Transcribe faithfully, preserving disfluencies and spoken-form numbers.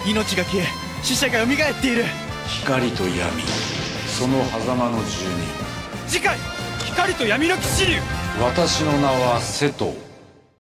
命が消え死者が蘇っている。 光と闇、その狭間の住人。 次回光と闇の騎士竜。 私の名は瀬戸。